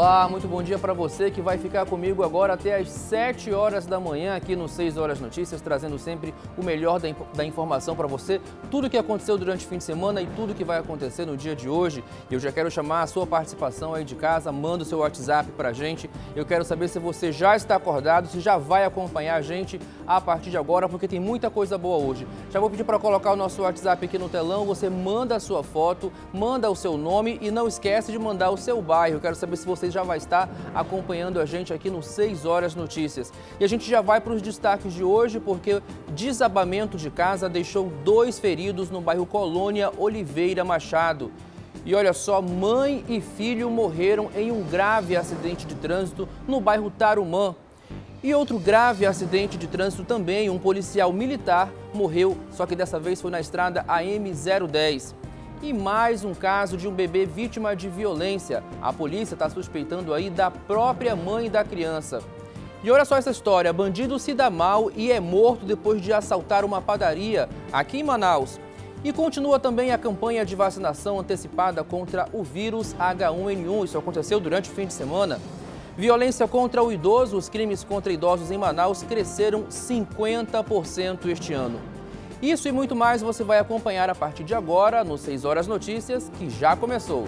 Olá, muito bom dia para você que vai ficar comigo agora até às 7 horas da manhã aqui no 6 Horas Notícias, trazendo sempre o melhor da informação para você, tudo o que aconteceu durante o fim de semana e tudo o que vai acontecer no dia de hoje. Eu já quero chamar a sua participação aí de casa, manda o seu WhatsApp para a gente. Eu quero saber se você já está acordado, se já vai acompanhar a gente a partir de agora, porque tem muita coisa boa hoje. Já vou pedir para colocar o nosso WhatsApp aqui no telão, você manda a sua foto, manda o seu nome e não esquece de mandar o seu bairro. Eu quero saber se você já vai estar acompanhando a gente aqui no 6 Horas Notícias. E a gente já vai para os destaques de hoje, porque desabamento de casa deixou 2 feridos no bairro Colônia Oliveira Machado. E olha só, mãe e filho morreram em um grave acidente de trânsito no bairro Tarumã. E outro grave acidente de trânsito também, um policial militar morreu, só que dessa vez foi na estrada AM010. E mais um caso de um bebê vítima de violência. A polícia está suspeitando aí da própria mãe da criança. E olha só essa história, bandido se dá mal e é morto depois de assaltar uma padaria aqui em Manaus. E continua também a campanha de vacinação antecipada contra o vírus H1N1. Isso aconteceu durante o fim de semana. Violência contra o idoso, os crimes contra idosos em Manaus cresceram 50% este ano. Isso e muito mais você vai acompanhar a partir de agora no 6 Horas Notícias, que já começou.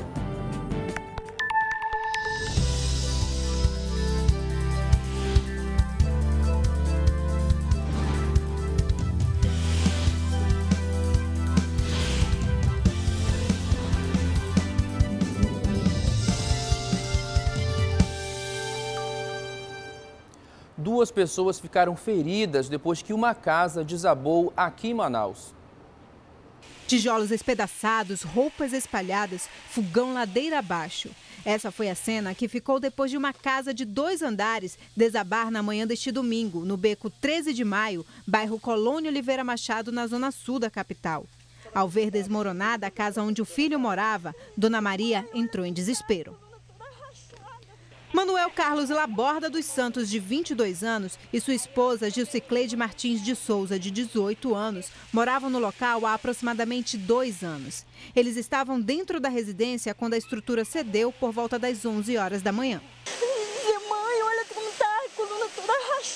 Duas pessoas ficaram feridas depois que uma casa desabou aqui em Manaus. Tijolos espedaçados, roupas espalhadas, fogão ladeira abaixo. Essa foi a cena que ficou depois de uma casa de 2 andares desabar na manhã deste domingo, no beco 13 de maio, bairro Colônia Oliveira Machado, na zona sul da capital. Ao ver desmoronada a casa onde o filho morava, Dona Maria entrou em desespero. Manuel Carlos Laborda dos Santos, de 22 anos, e sua esposa Gilcicleide Martins de Souza, de 18 anos, moravam no local há aproximadamente 2 anos. Eles estavam dentro da residência quando a estrutura cedeu por volta das 11 horas da manhã. Mãe, olha como está a coluna toda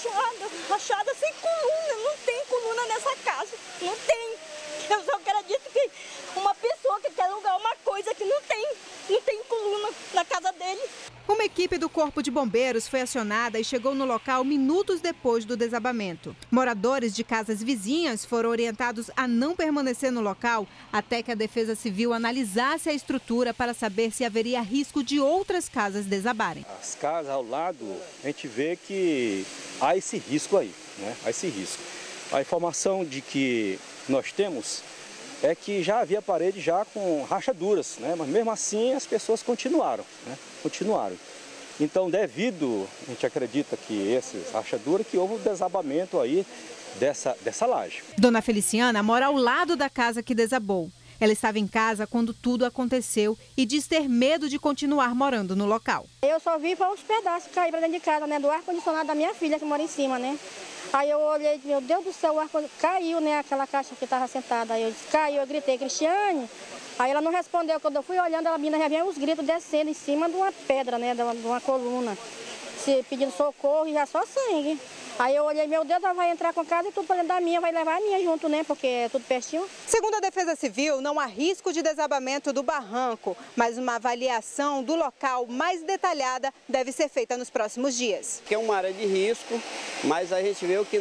rachada sem coluna, não tem coluna nessa casa, não tem. Eu só acredito que uma pessoa que quer alugar uma coisa que não tem coluna na casa dele. Uma equipe do Corpo de Bombeiros foi acionada e chegou no local minutos depois do desabamento. Moradores de casas vizinhas foram orientados a não permanecer no local até que a Defesa Civil analisasse a estrutura para saber se haveria risco de outras casas desabarem. As casas ao lado, a gente vê que há esse risco aí, né? Há esse risco. A informação de que nós temos é que já havia parede já com rachaduras, né? Mas mesmo assim as pessoas continuaram, né? Continuaram. Então, devido, a gente acredita que essas rachaduras, que houve um desabamento aí dessa laje. Dona Feliciana mora ao lado da casa que desabou. Ela estava em casa quando tudo aconteceu e diz ter medo de continuar morando no local. Eu só vi para os pedaços cair para dentro de casa, né? Do ar-condicionado da minha filha que mora em cima, né? Aí eu olhei, meu Deus do céu, o ar-condicionado caiu, né? Aquela caixa que estava sentada. Aí eu disse, caiu, eu gritei, Cristiane. Aí ela não respondeu. Quando eu fui olhando, ela já vinha os gritos descendo em cima de uma pedra, né? De uma coluna. Se pedindo socorro e já só sangue. Aí eu olhei, meu Deus, ela vai entrar com a casa e tudo para dentro da minha, vai levar a minha junto, né? Porque é tudo pertinho. Segundo a Defesa Civil, não há risco de desabamento do barranco, mas uma avaliação do local mais detalhada deve ser feita nos próximos dias. Que é uma área de risco, mas a gente vê que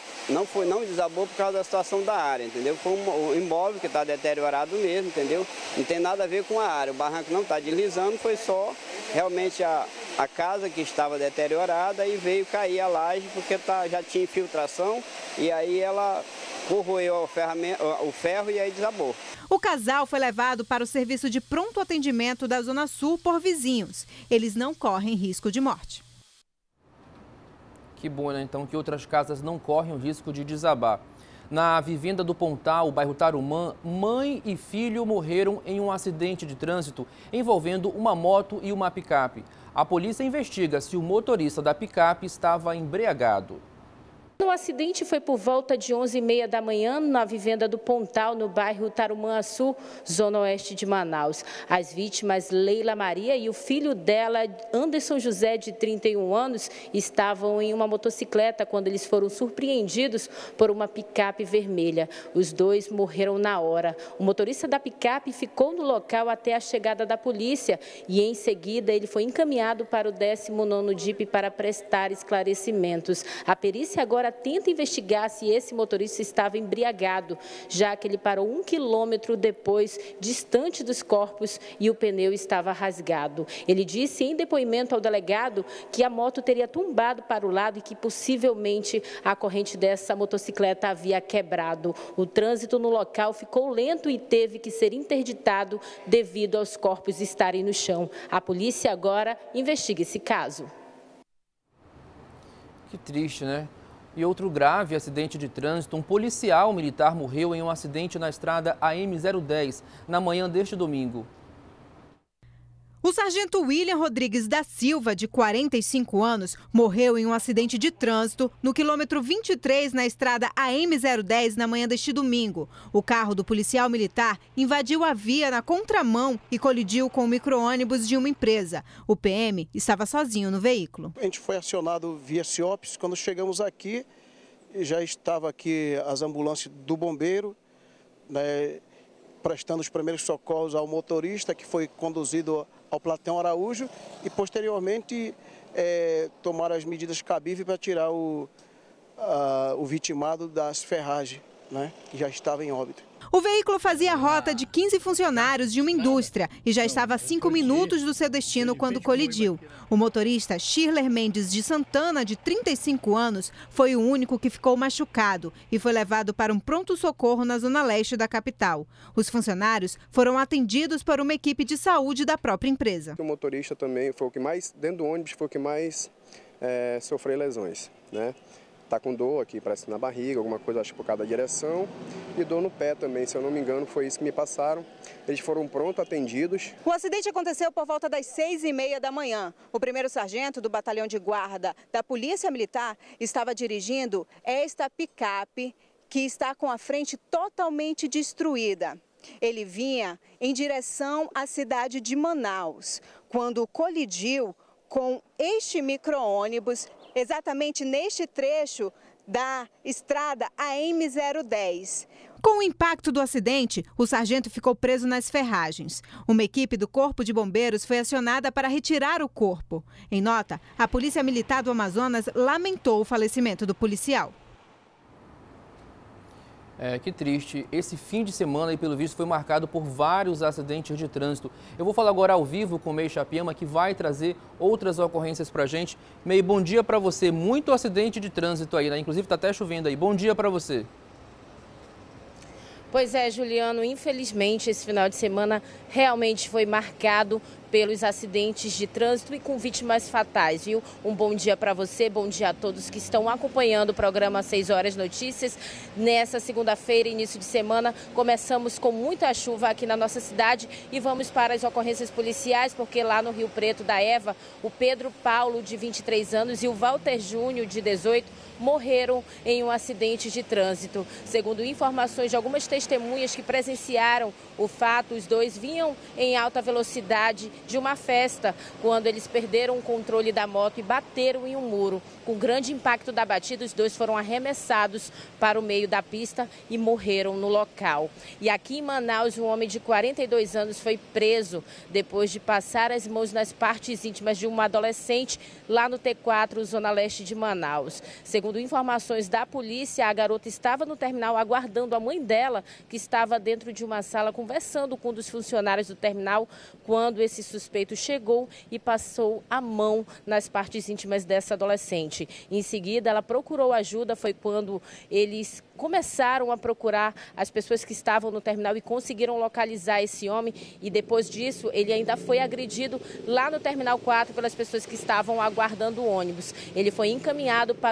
não desabou por causa da situação da área, entendeu? Foi um imóvel que está deteriorado mesmo, entendeu? Não tem nada a ver com a área, o barranco não está deslizando, foi só realmente a casa que estava deteriorada e veio cair a laje porque já tinha infiltração e aí ela corroeu o ferro e aí desabou. O casal foi levado para o serviço de pronto atendimento da Zona Sul por vizinhos. Eles não correm risco de morte. Que bom, né? Então, que outras casas não correm o risco de desabar. Na vivenda do Pontal, bairro Tarumã, mãe e filho morreram em um acidente de trânsito envolvendo uma moto e uma picape. A polícia investiga se o motorista da picape estava embriagado. O acidente foi por volta de 11h30 da manhã na vivenda do Pontal, no bairro Tarumã-Açu, zona oeste de Manaus. As vítimas, Leila Maria e o filho dela, Anderson José, de 31 anos, estavam em uma motocicleta quando eles foram surpreendidos por uma picape vermelha. Os dois morreram na hora. O motorista da picape ficou no local até a chegada da polícia e, em seguida, ele foi encaminhado para o 19º DIP para prestar esclarecimentos. A perícia agora tenta investigar se esse motorista estava embriagado, já que ele parou 1 quilômetro depois, distante dos corpos, e o pneu estava rasgado. Ele disse em depoimento ao delegado que a moto teria tombado para o lado e que possivelmente a corrente dessa motocicleta havia quebrado. O trânsito no local ficou lento e teve que ser interditado devido aos corpos estarem no chão. A polícia agora investiga esse caso. Que triste, né? E outro grave acidente de trânsito, um policial militar morreu em um acidente na estrada AM010, na manhã deste domingo. O sargento William Rodrigues da Silva, de 45 anos, morreu em um acidente de trânsito no quilômetro 23 na estrada AM010 na manhã deste domingo. O carro do policial militar invadiu a via na contramão e colidiu com o micro-ônibus de uma empresa. O PM estava sozinho no veículo. A gente foi acionado via CIOPS. Quando chegamos aqui, já estava aqui as ambulâncias do bombeiro, né, prestando os primeiros socorros ao motorista, que foi conduzido ao Platão Araújo, e posteriormente tomaram as medidas cabíveis para tirar o vitimado das ferragens, né, que já estava em óbito. O veículo fazia a rota de 15 funcionários de uma indústria e já estava a 5 minutos do seu destino quando colidiu. O motorista Schirler Mendes de Santana, de 35 anos, foi o único que ficou machucado e foi levado para um pronto-socorro na zona leste da capital. Os funcionários foram atendidos por uma equipe de saúde da própria empresa. O motorista também foi o que mais, dentro do ônibus, foi o que mais sofreu lesões, né? Tá com dor aqui, parece na barriga, alguma coisa, acho, por causa da direção. E dor no pé também, se eu não me engano, foi isso que me passaram. Eles foram pronto atendidos. O acidente aconteceu por volta das 6h30 da manhã. O primeiro sargento do batalhão de guarda da Polícia Militar estava dirigindo esta picape que está com a frente totalmente destruída. Ele vinha em direção à cidade de Manaus, quando colidiu com este micro-ônibus, exatamente neste trecho da estrada AM010. Com o impacto do acidente, o sargento ficou preso nas ferragens. Uma equipe do Corpo de Bombeiros foi acionada para retirar o corpo. Em nota, a Polícia Militar do Amazonas lamentou o falecimento do policial. Que triste. Esse fim de semana, pelo visto, foi marcado por vários acidentes de trânsito. Eu vou falar agora ao vivo com o Mei Chapiama, que vai trazer outras ocorrências para a gente. Mei, bom dia para você. Muito acidente de trânsito aí, né? Inclusive está até chovendo aí. Bom dia para você. Pois é, Juliano, infelizmente esse final de semana realmente foi marcado pelos acidentes de trânsito e com vítimas fatais, viu? Um bom dia para você, bom dia a todos que estão acompanhando o programa 6 Horas Notícias. Nessa segunda-feira, início de semana, começamos com muita chuva aqui na nossa cidade e vamos para as ocorrências policiais, porque lá no Rio Preto da Eva, o Pedro Paulo, de 23 anos, e o Walter Júnior, de 18, morreram em um acidente de trânsito. Segundo informações de algumas testemunhas que presenciaram o fato, os dois vinham em alta velocidade de uma festa quando eles perderam o controle da moto e bateram em um muro. Com grande impacto da batida, os dois foram arremessados para o meio da pista e morreram no local. E aqui em Manaus, um homem de 42 anos foi preso depois de passar as mãos nas partes íntimas de uma adolescente lá no T4, zona leste de Manaus. Segundo informações da polícia, a garota estava no terminal aguardando a mãe dela, que estava dentro de uma sala conversando com um dos funcionários do terminal, quando esse suspeito chegou e passou a mão nas partes íntimas dessa adolescente. Em seguida, ela procurou ajuda, foi quando eles começaram a procurar as pessoas que estavam no terminal e conseguiram localizar esse homem. E depois disso, ele ainda foi agredido lá no Terminal 4 pelas pessoas que estavam aguardando o ônibus. Ele foi encaminhado para o 6º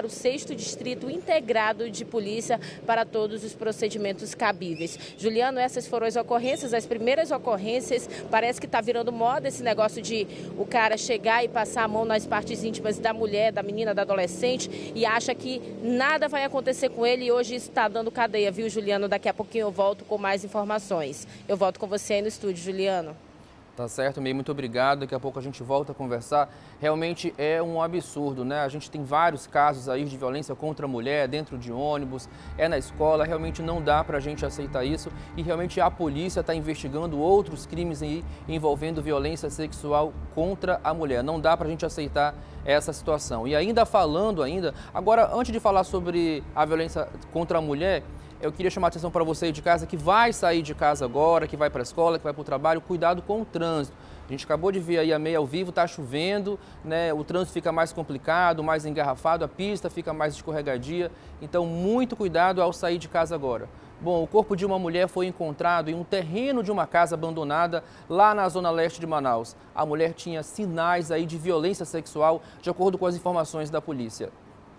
6º Distrito Integrado de Polícia para todos os procedimentos cabíveis. Juliano, essas foram as ocorrências, as primeiras ocorrências. Parece que está virando moda esse negócio de o cara chegar e passar a mão nas partes íntimas da mulher, da menina, da adolescente e acha que nada vai acontecer com ele e hoje isso está dando cadeia, viu, Juliano? Daqui a pouquinho eu volto com mais informações. Eu volto com você aí no estúdio, Juliano. Tá certo, May, muito obrigado. Daqui a pouco a gente volta a conversar. Realmente é um absurdo, né? A gente tem vários casos aí de violência contra a mulher dentro de ônibus, na escola. Realmente não dá pra gente aceitar isso e realmente a polícia está investigando outros crimes aí envolvendo violência sexual contra a mulher. Não dá pra gente aceitar essa situação. E ainda falando agora antes de falar sobre a violência contra a mulher, eu queria chamar a atenção para você de casa que vai sair de casa agora, que vai para a escola, que vai para o trabalho, cuidado com o trânsito. A gente acabou de ver aí a May ao vivo, está chovendo, né? O trânsito fica mais complicado, mais engarrafado, a pista fica mais escorregadia. Então, muito cuidado ao sair de casa agora. Bom, o corpo de uma mulher foi encontrado em um terreno de uma casa abandonada lá na zona leste de Manaus. A mulher tinha sinais aí de violência sexual, de acordo com as informações da polícia.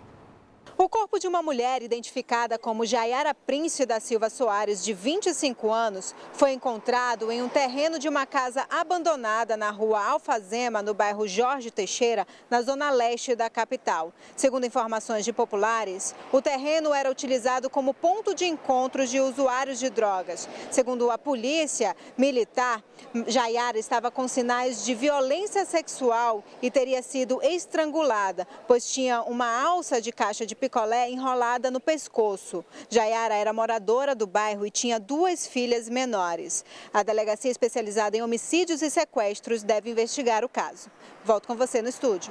O corpo de uma mulher identificada como Jaiara Prince da Silva Soares, de 25 anos, foi encontrado em um terreno de uma casa abandonada na rua Alfazema, no bairro Jorge Teixeira, na zona leste da capital. Segundo informações de populares, o terreno era utilizado como ponto de encontros de usuários de drogas. Segundo a polícia militar, Jaiara estava com sinais de violência sexual e teria sido estrangulada, pois tinha uma alça de caixa de picolé enrolada no pescoço. Jaiara era moradora do bairro e tinha 2 filhas menores. A delegacia especializada em homicídios e sequestros deve investigar o caso. Volto com você no estúdio.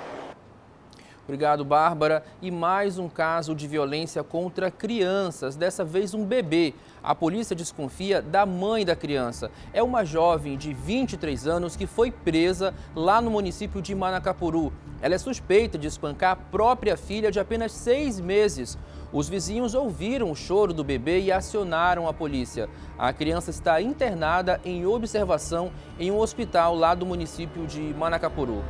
Obrigado, Bárbara. E mais um caso de violência contra crianças, dessa vez um bebê. A polícia desconfia da mãe da criança. É uma jovem de 23 anos que foi presa lá no município de Manacapuru. Ela é suspeita de espancar a própria filha de apenas 6 meses. Os vizinhos ouviram o choro do bebê e acionaram a polícia. A criança está internada em observação em um hospital lá do município de Manacapuru.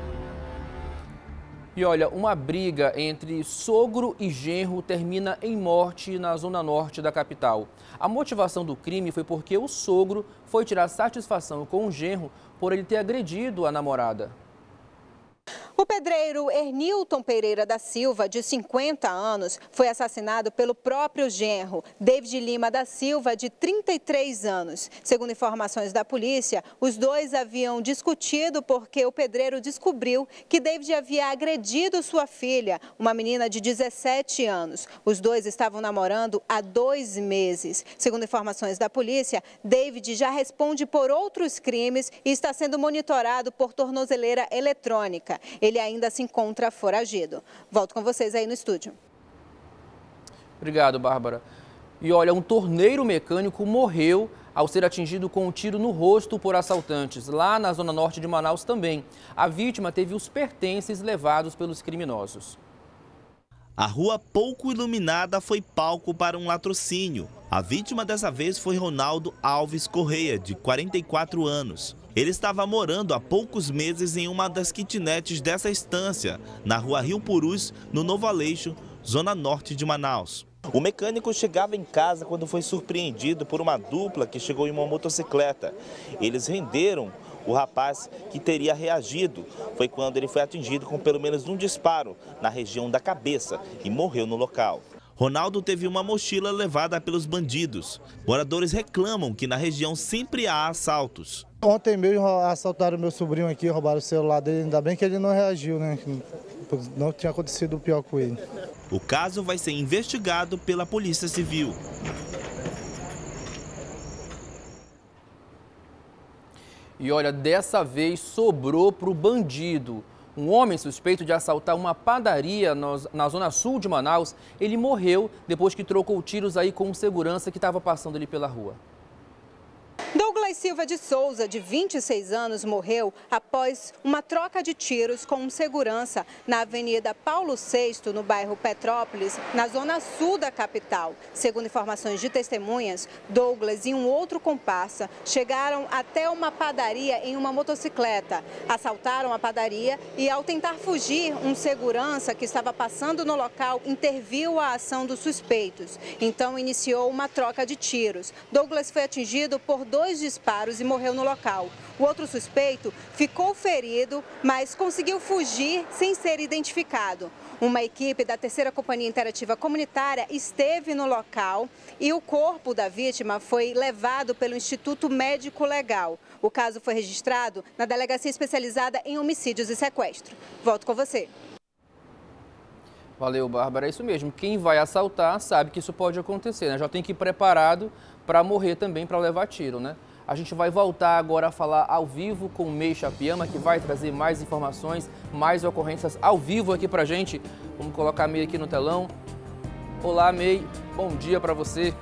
E olha, uma briga entre sogro e genro termina em morte na zona norte da capital. A motivação do crime foi porque o sogro foi tirar satisfação com o genro por ele ter agredido a namorada. O pedreiro Ernilton Pereira da Silva, de 50 anos, foi assassinado pelo próprio genro, David Lima da Silva, de 33 anos. Segundo informações da polícia, os dois haviam discutido porque o pedreiro descobriu que David havia agredido sua filha, uma menina de 17 anos. Os dois estavam namorando há 2 meses. Segundo informações da polícia, David já responde por outros crimes e está sendo monitorado por tornozeleira eletrônica. Ele ainda se encontra foragido. Volto com vocês aí no estúdio. Obrigado, Bárbara. E olha, um torneiro mecânico morreu ao ser atingido com um tiro no rosto por assaltantes, lá na zona norte de Manaus também. A vítima teve os pertences levados pelos criminosos. A rua pouco iluminada foi palco para um latrocínio. A vítima dessa vez foi Ronaldo Alves Correia, de 44 anos. Ele estava morando há poucos meses em uma das kitnets dessa estância, na rua Rio Purus, no Novo Aleixo, zona norte de Manaus. O mecânico chegava em casa quando foi surpreendido por uma dupla que chegou em uma motocicleta. Eles renderam o rapaz que teria reagido. Foi quando ele foi atingido com pelo menos um disparo na região da cabeça e morreu no local. Ronaldo teve uma mochila levada pelos bandidos. Moradores reclamam que na região sempre há assaltos. Ontem mesmo assaltaram meu sobrinho aqui, roubaram o celular dele, ainda bem que ele não reagiu, né? Não tinha acontecido o pior com ele. O caso vai ser investigado pela Polícia Civil. E olha, dessa vez sobrou para o bandido. Um homem suspeito de assaltar uma padaria na zona sul de Manaus, ele morreu depois que trocou tiros aí com um segurança que estava passando ali pela rua. Douglas Silva de Souza, de 26 anos, morreu após uma troca de tiros com um segurança na Avenida Paulo VI, no bairro Petrópolis, na zona sul da capital. Segundo informações de testemunhas, Douglas e um outro comparsa chegaram até uma padaria em uma motocicleta. Assaltaram a padaria e, ao tentar fugir, um segurança que estava passando no local interviu a ação dos suspeitos. Então, iniciou uma troca de tiros. Douglas foi atingido por 2 disparos e morreu no local. O outro suspeito ficou ferido, mas conseguiu fugir sem ser identificado. Uma equipe da 3ª Companhia Interativa Comunitária esteve no local e o corpo da vítima foi levado pelo Instituto Médico Legal. O caso foi registrado na Delegacia Especializada em Homicídios e Sequestro. Volto com você. Valeu, Bárbara. É isso mesmo. Quem vai assaltar sabe que isso pode acontecer, né? Já tem que ir preparado para morrer também, para levar tiro, né? A gente vai voltar agora a falar ao vivo com o May Chapiama, que vai trazer mais informações, mais ocorrências ao vivo aqui pra gente. Vamos colocar a May aqui no telão. Olá, May. Bom dia para você.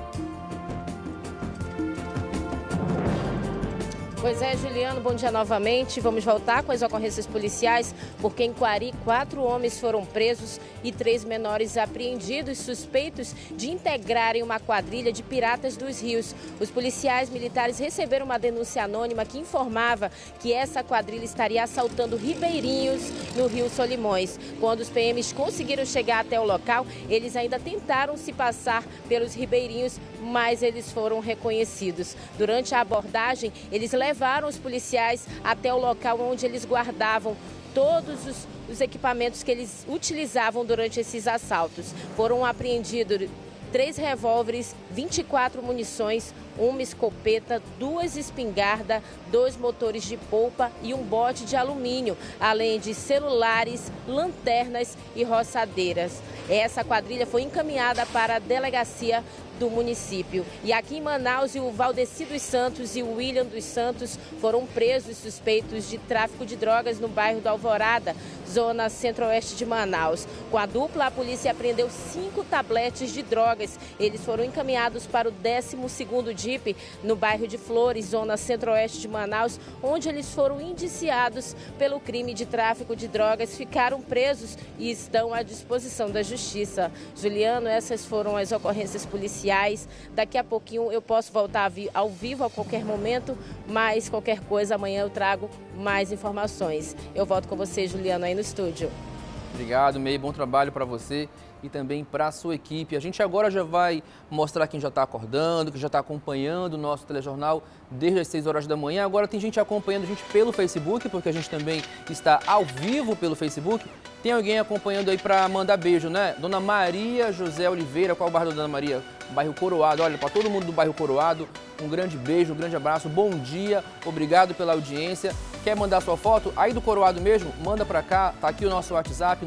Pois é, Juliano, bom dia novamente. Vamos voltar com as ocorrências policiais, porque em Quari, 4 homens foram presos e 3 menores apreendidos, suspeitos de integrarem uma quadrilha de piratas dos rios. Os policiais militares receberam uma denúncia anônima que informava que essa quadrilha estaria assaltando ribeirinhos no Rio Solimões. Quando os PMs conseguiram chegar até o local, eles ainda tentaram se passar pelos ribeirinhos, mas eles foram reconhecidos. Durante a abordagem, eles levaram os policiais até o local onde eles guardavam todos os equipamentos que eles utilizavam durante esses assaltos. Foram apreendidos 3 revólveres, 24 munições, uma escopeta, 2 espingardas, 2 motores de polpa e um bote de alumínio, além de celulares, lanternas e roçadeiras. Essa quadrilha foi encaminhada para a delegacia do município. E aqui em Manaus, o Valdeci dos Santos e o William dos Santos foram presos suspeitos de tráfico de drogas no bairro do Alvorada, zona centro-oeste de Manaus. Com a dupla, a polícia apreendeu 5 tabletes de drogas. Eles foram encaminhados para o 12º DIP, no bairro de Flores, zona centro-oeste de Manaus, onde eles foram indiciados pelo crime de tráfico de drogas, ficaram presos e estão à disposição da Justiça. Juliano, essas foram as ocorrências policiais. Daqui a pouquinho eu posso voltar ao vivo a qualquer momento, mas qualquer coisa amanhã eu trago mais informações. Eu volto com você, Juliano, aí no estúdio. Obrigado, May. Bom trabalho para você e também para a sua equipe. A gente agora já vai mostrar quem já está acordando, que já está acompanhando o nosso telejornal desde as 6 horas da manhã. Agora tem gente acompanhando a gente pelo Facebook, porque a gente também está ao vivo pelo Facebook. Tem alguém acompanhando aí para mandar beijo, né? Dona Maria José Oliveira, qual é o bairro da Dona Maria? Bairro Coroado. Olha, para todo mundo do bairro Coroado, um grande beijo, um grande abraço, bom dia, obrigado pela audiência. Quer mandar sua foto? Aí do Coroado mesmo, manda para cá, tá aqui o nosso WhatsApp,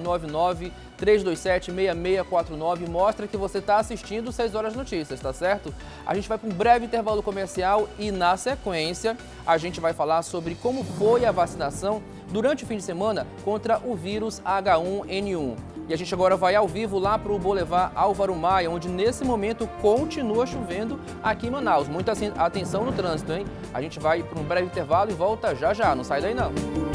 993276649, mostra que você está assistindo 6 Horas Notícias, tá certo? A gente vai para um breve intervalo comercial e na sequência a gente vai falar sobre como foi a vacinação durante o fim de semana contra o vírus H1N1. E a gente agora vai ao vivo lá para o Boulevard Álvaro Maia, onde nesse momento continua chovendo aqui em Manaus. Muita atenção no trânsito, hein? A gente vai para um breve intervalo e volta já já, não sai daí não.